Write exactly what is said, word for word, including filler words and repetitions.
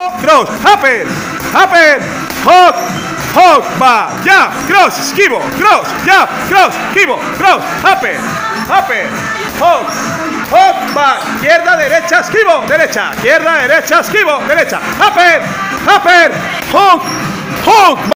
cross, upper, upper, hop, hop, va, jab, cross, esquivo, cross, jab, cross, esquivo, cross, upper, upper, hop, hop, va, izquierda, derecha, esquivo, derecha, izquierda, derecha, esquivo, derecha, upper, upper, hop, hop.